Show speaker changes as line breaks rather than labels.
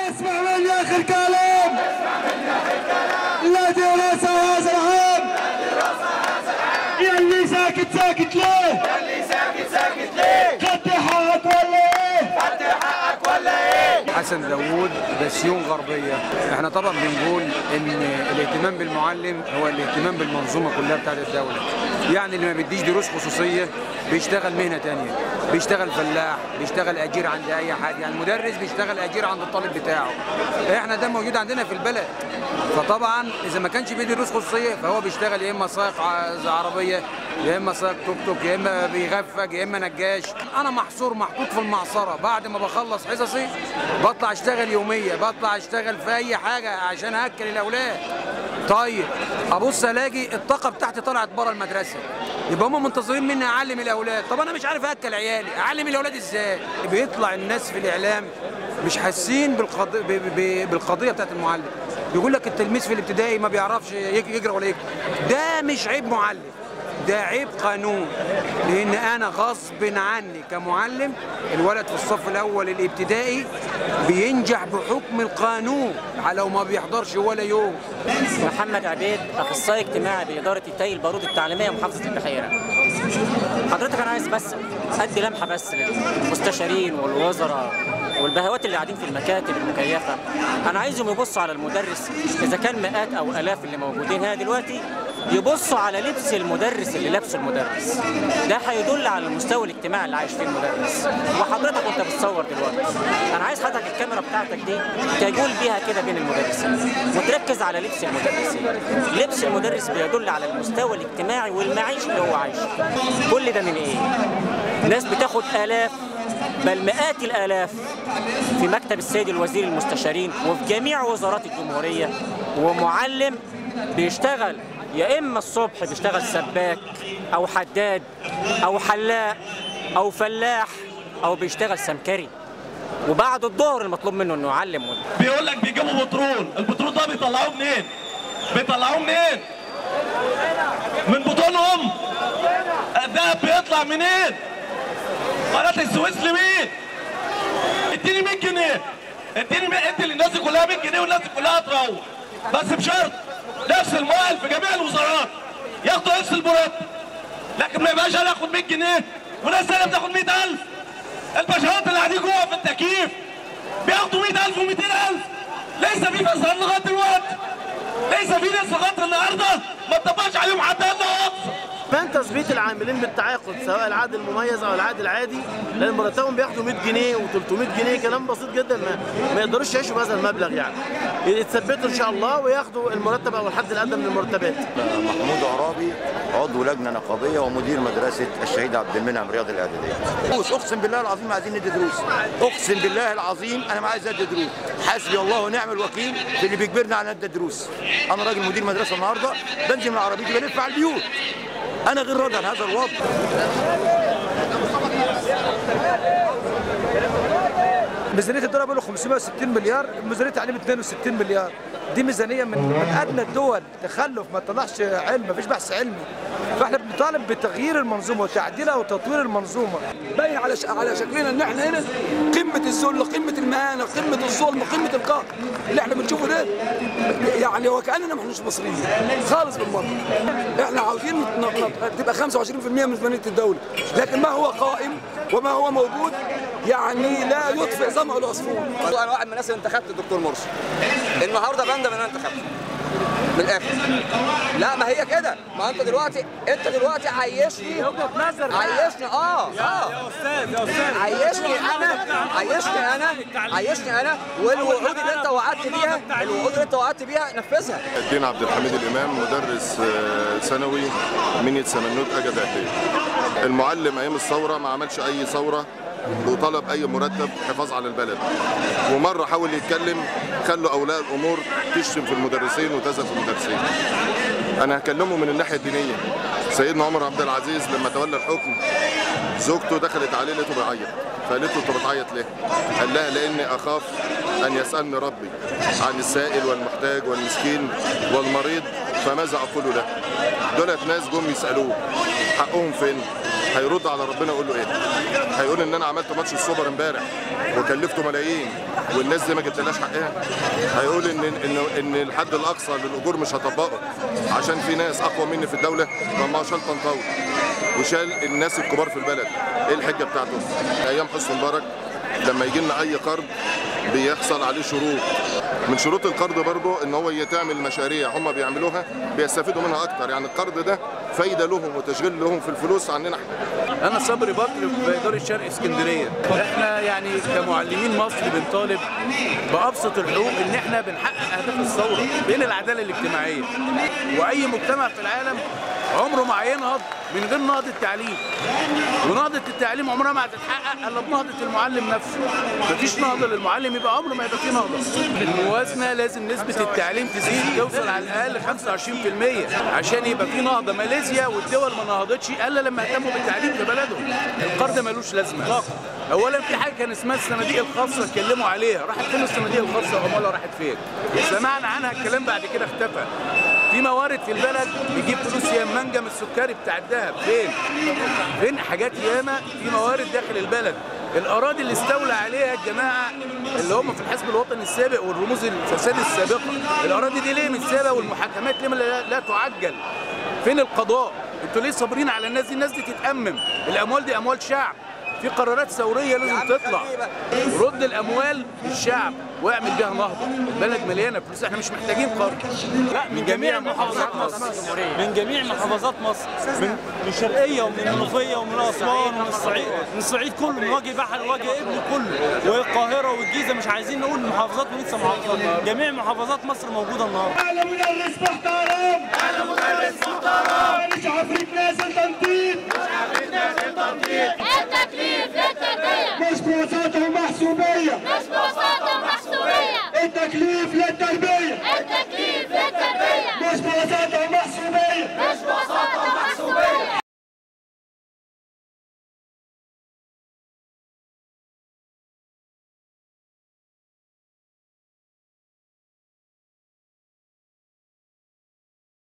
اسمع مني اخر كلام، لا دراسة هذا العام، يلي ساكت ساكت ليه؟ خدت حقك ولا ايه؟
حسن داوود بسيون غربية. احنا طبعا بنقول ان الاهتمام بالمعلم هو الاهتمام بالمنظومة كلها بتاعت الدولة. يعني اللي ما بيديش دروس خصوصية بيشتغل مهنة تانية، بيشتغل فلاح، بيشتغل اجير عند اي حد، يعني المدرس بيشتغل اجير عند الطالب بتاعه. احنا ده موجود عندنا في البلد. فطبعا اذا ما كانش بيدي دروس خصوصية فهو بيشتغل يا اما سائق عربية، يا اما سائق توك توك، يا اما بيغفج، يا اما نجاش. انا محطوط في المعصرة. بعد ما بخلص حصصي بطلع اشتغل يوميه، بطلع اشتغل في اي حاجه عشان اكل الاولاد. طيب ابص الاقي الطاقه بتاعتي طلعت بره المدرسه، يبقى هم منتظرين مني اعلم الاولاد. طب انا مش عارف اكل عيالي، اعلم الاولاد ازاي؟ بيطلع الناس في الاعلام مش حاسين بالقضيه بتاعت المعلم. بيقول لك التلميذ في الابتدائي ما بيعرفش يقرا ولا يكتب. ده مش عيب معلم، ده عيب قانون. لان انا غصب عني كمعلم الولد في الصف الاول الابتدائي بينجح بحكم القانون لو ما بيحضرش ولا يوم.
محمد عبيد، اخصائي اجتماعي باداره التي البارود التعليميه محافظه البحيره. حضرتك انا عايز بس ادي لمحه بس للمستشارين والوزراء والبهوات اللي قاعدين في المكاتب المكيفه. انا عايزهم يبصوا على المدرس، اذا كان مئات او الاف اللي موجودين هنا دلوقتي، يبصوا على لبس المدرس اللي لابسه المدرس. ده هيدل على المستوى الاجتماعي اللي عايش فيه المدرس. وحضرتك وانت بتصور دلوقتي انا عايز حضرتك الكاميرا بتاعتك دي تجول بيها كده بين المدرسين وتركز على لبس المدرسين. لبس المدرس بيدل على المستوى الاجتماعي والمعيشي اللي هو عايشه. كل ده من ايه؟ ناس بتاخد آلاف بل مئات الآلاف في مكتب السيد الوزير المستشارين وفي جميع وزارات الجمهورية، ومعلم بيشتغل يا إما الصبح بيشتغل سباك أو حداد أو حلاق أو فلاح أو بيشتغل سمكري، وبعد الظهر المطلوب منه إنه يعلم.
بيقول لك بيجيبوا بترول، البترول ده بيطلعوه منين؟ من بطونهم. الدهب بيطلع منين؟ قناة السويس لمين؟ اديني 100 جنيه، ادي للناس كلها 100 جنيه والناس كلها تروح، بس بشرط نفس المؤهل في جميع الوزارات ياخدوا نفس المرتب. لكن ما يبقاش انا اخد 100 جنيه وناس ثانيه بتاخد 100,000. الباشوات اللي قاعدين جوه في التكييف بياخدوا 100,000 و200,000. لسه في فصل لغايه دلوقتي، لسه في ناس لغايه النهارده ما اتطبقش عليهم حتى اقصى.
كان تثبيت العاملين بالتعاقد سواء العقد المميز او العقد العادي، لان مرتبهم بياخدوا 100 جنيه و300 جنيه، كلام بسيط جدا ما يقدروش يعيشوا بهذا المبلغ. يعني يتثبتوا ان شاء الله وياخدوا المرتب او الحد الادنى من المرتبات.
محمود عرابي، عضو لجنه نقابيه ومدير مدرسه الشهيد عبد المنعم رياض الاعداديه. اقسم بالله العظيم عايزين ندي دروس، اقسم بالله العظيم انا ما عايز ادي دروس. حسبي الله ونعم الوكيل في اللي بيجبرنا على ندي دروس. انا راجل مدير مدرسه النهارده بنزل من عربيتي بلف على البيوت. أنا غير راضي عن هذا الوضع.
ميزانية الدولة بيقولوا 560 مليار، ميزانية التعليم 62 مليار. دي ميزانية من أدنى الدول، تخلف، ما طلعش علم، ما فيش بحث علمي. فاحنا بنطالب بتغيير المنظومه وتعديلها وتطوير المنظومه.
باين على شكلنا ان احنا هنا قمه الذل، قمه المهانه، قمه الظلم، قمه القهر اللي احنا بنشوفه ده. يعني وكاننا ما احناش مصريين خالص بالمره. احنا عاوزين تبقى 25% من ميزانيه الدوله، لكن ما هو قائم وما هو موجود يعني لا يطفئ ظمأ العصفور.
انا واحد من الناس اللي انتخبت الدكتور مرسي، النهارده بندم ان انا انتخبته من الاخر. لا ما هي كده، ما انت دلوقتي عيشني
يا استاذ
عيشني انا والوعود اللي انت وعدت بيها نفذها.
الدين عبد الحميد الامام، مدرس ثانوي من سمنوت اجا دهليه. المعلم ايام الثوره ما عملش اي ثوره وطلب اي مرتب حفاظ على البلد، ومره حاول يتكلم خلوا اولياء الامور تشتم في المدرسين وتزق في المدرسين. انا هكلمه من الناحيه الدينيه. سيدنا عمر عبد العزيز لما تولى الحكم زوجته دخلت عليه لقيته بيعيط، فقالت له انت بتعيط ليه؟ قال لها لاني اخاف ان يسالني ربي عن السائل والمحتاج والمسكين والمريض فماذا اقول له؟ دولت ناس جم يسالوه حقهم فين؟ هيرد على ربنا يقول له ايه؟ هيقول ان انا عملت ماتش السوبر امبارح وكلفته ملايين والناس دي ما جبتلهاش حقها؟ هيقول ان الحد الاقصى للاجور مش هطبقه عشان في ناس اقوى مني في الدوله؟ طب ما هو شال طنطاوي وشال الناس الكبار في البلد، ايه الحجه بتاعته؟ ايام حسني مبارك لما يجي لنا اي قرض بيحصل عليه شروط، من شروط القرض برضه ان هو يتعمل مشاريع هم بيعملوها بيستفيدوا منها اكتر، يعني القرض ده فايده لهم وتشغيل لهم في الفلوس عننا احنا.
انا صبري بكر في اداره شرق اسكندريه. احنا يعني كمعلمين مصر بنطالب بابسط الحقوق، ان احنا بنحقق اهداف الثوره بين العداله الاجتماعيه، واي مجتمع في العالم عمره ما هينهض من غير نهضه التعليم، ونهضه التعليم عمرها ما هتتحقق الا بنهضه المعلم نفسه. مفيش نهضه للمعلم يبقى عمره ما يبقى فيه نهضه. الموازنه لازم نسبه التعليم تزيد توصل على الاقل 25% عشان يبقى فيه نهضه. ماليزيا والدول ما نهضتش الا لما اهتموا بالتعليم في بلدهم. القرض ملوش لازمه. اولا في حاجه كان اسمها الصناديق الخاصه اتكلموا عليها، راحت فين الصناديق الخاصه واموالها راحت فين؟ سمعنا عنها الكلام بعد كده اختفى. في موارد في البلد بيجيب فلوس يا منجم السكري بتاع الذهب، فين حاجات ياما في موارد داخل البلد. الاراضي اللي استولى عليها الجماعه اللي هم في الحزب الوطني السابق والرموز الفساد السابقه، الاراضي دي ليه متسابه والمحاكمات ليه لا تعجل؟ فين القضاء؟ انتوا ليه صابرين على الناس دي؟ الناس دي تتأمم، الاموال دي اموال شعب، في قرارات ثوريه لازم تطلع. رد الاموال للشعب واعمل بيها نهضه، البلد مليانه فلوس، احنا مش محتاجين قرض.
لا، من جميع محافظات مصر، من جميع محافظات مصر، من الشرقيه ومن المنوفيه ومن اسوان ومن الصعيد، من الصعيد كله، من وجه بحر وجه ابن كله، والقاهره والجيزه، مش عايزين نقول محافظات ولسه محافظات، جميع محافظات مصر موجوده النهارده.
اعلى مدرس محترم، اعلى مدرس محترم، مش عفريت نازل تنطيط، مش عفريت نازل تنطيط، التكليف للتربيه، مش بوساطه ومحسوبيه، مش بوساطه